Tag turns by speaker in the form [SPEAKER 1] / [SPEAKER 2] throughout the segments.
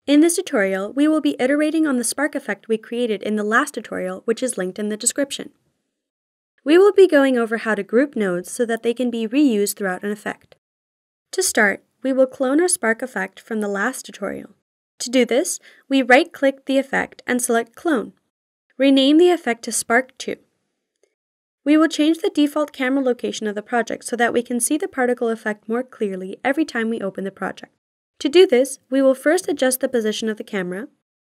[SPEAKER 1] In this tutorial, we will be iterating on the spark effect we created in the last tutorial, which is linked in the description. We will be going over how to group nodes so that they can be reused throughout an effect. To start, we will clone our spark effect from the last tutorial. To do this, we right-click the effect and select Clone. Rename the effect to Spark 2. We will change the default camera location of the project so that we can see the particle effect more clearly every time we open the project. To do this, we will first adjust the position of the camera.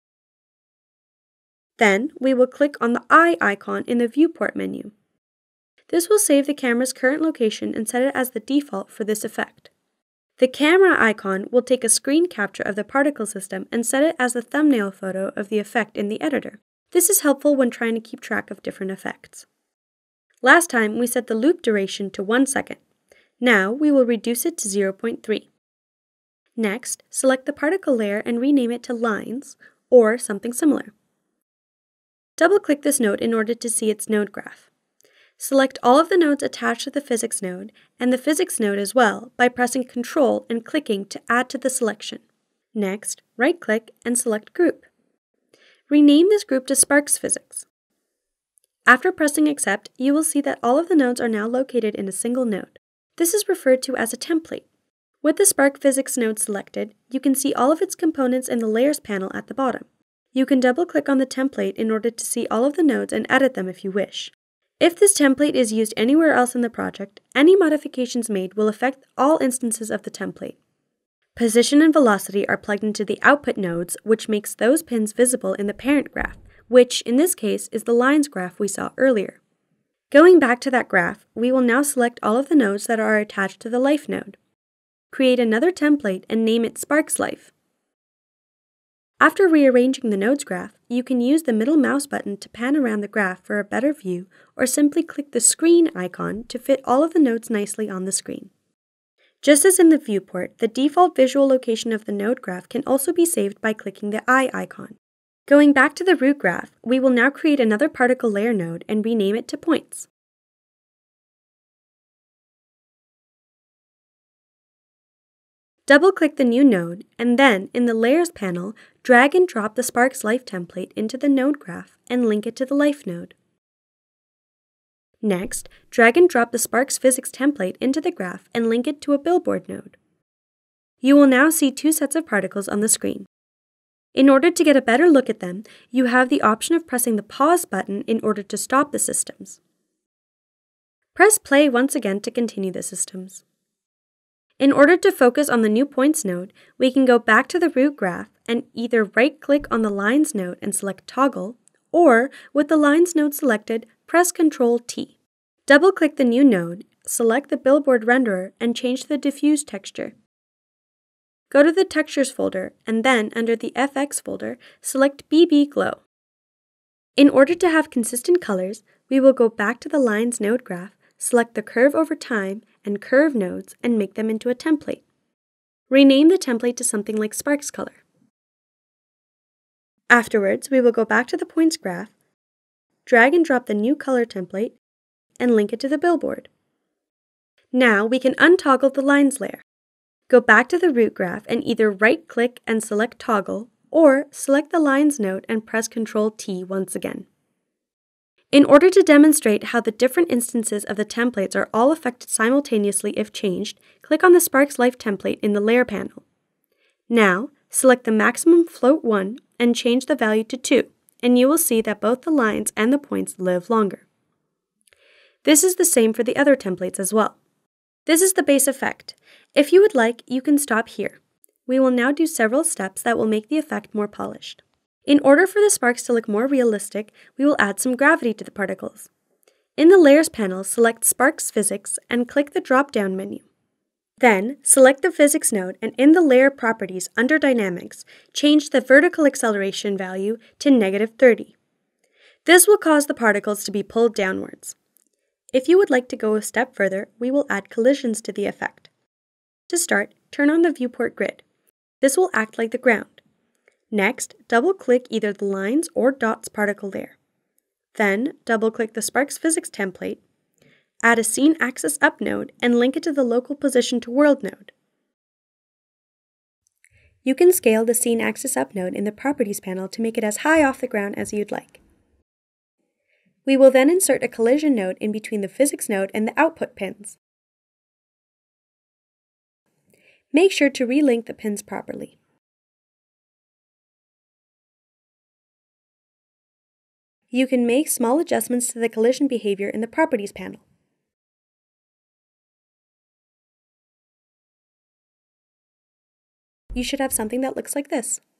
[SPEAKER 1] Then, we will click on the eye icon in the viewport menu. This will save the camera's current location and set it as the default for this effect. The camera icon will take a screen capture of the particle system and set it as the thumbnail photo of the effect in the editor. This is helpful when trying to keep track of different effects. Last time, we set the loop duration to 1 second. Now, we will reduce it to 0.3. Next, select the particle layer and rename it to Lines, or something similar. Double-click this node in order to see its node graph. Select all of the nodes attached to the physics node and the physics node as well by pressing Ctrl and clicking to add to the selection. Next, right-click and select Group. Rename this group to Sparks Physics. After pressing Accept, you will see that all of the nodes are now located in a single node. This is referred to as a template. With the Spark Physics node selected, you can see all of its components in the Layers panel at the bottom. You can double-click on the template in order to see all of the nodes and edit them if you wish. If this template is used anywhere else in the project, any modifications made will affect all instances of the template. Position and velocity are plugged into the output nodes, which makes those pins visible in the parent graph, which, in this case, is the lines graph we saw earlier. Going back to that graph, we will now select all of the nodes that are attached to the Life node. Create another template and name it Sparks Life. After rearranging the nodes graph, you can use the middle mouse button to pan around the graph for a better view, or simply click the screen icon to fit all of the nodes nicely on the screen. Just as in the viewport, the default visual location of the node graph can also be saved by clicking the eye icon. Going back to the root graph, we will now create another particle layer node and rename it to Points. Double-click the new node, and then, in the Layers panel, drag and drop the Sparks Life template into the node graph and link it to the Life node. Next, drag and drop the Sparks Physics template into the graph and link it to a billboard node. You will now see two sets of particles on the screen. In order to get a better look at them, you have the option of pressing the pause button in order to stop the systems. Press play once again to continue the systems. In order to focus on the new Points node, we can go back to the root graph and either right-click on the Lines node and select Toggle, or, with the Lines node selected, press Ctrl-T. Double-click the new node, select the Billboard renderer, and change the diffuse texture. Go to the Textures folder, and then, under the FX folder, select BB Glow. In order to have consistent colors, we will go back to the Lines node graph, select the Curve Over Time and Curve nodes and make them into a template. Rename the template to something like Sparks Color. Afterwards, we will go back to the Points graph, drag and drop the new color template, and link it to the billboard. Now we can untoggle the Lines layer. Go back to the root graph and either right-click and select Toggle, or select the Lines node and press Ctrl-T once again. In order to demonstrate how the different instances of the templates are all affected simultaneously if changed, click on the Sparks Life template in the Layer panel. Now, select the maximum float 1 and change the value to 2, and you will see that both the lines and the points live longer. This is the same for the other templates as well. This is the base effect. If you would like, you can stop here. We will now do several steps that will make the effect more polished. In order for the sparks to look more realistic, we will add some gravity to the particles. In the Layers panel, select Sparks Physics and click the drop-down menu. Then, select the Physics node and in the Layer Properties under Dynamics, change the vertical acceleration value to -30. This will cause the particles to be pulled downwards. If you would like to go a step further, we will add collisions to the effect. To start, turn on the viewport grid. This will act like the ground. Next, double-click either the Lines or Dots particle layer. Then, double-click the Sparks Physics template, add a Scene Axis Up node, and link it to the Local Position to World node. You can scale the Scene Axis Up node in the Properties panel to make it as high off the ground as you'd like. We will then insert a collision node in between the Physics node and the output pins. Make sure to relink the pins properly. You can make small adjustments to the collision behavior in the Properties panel. You should have something that looks like this.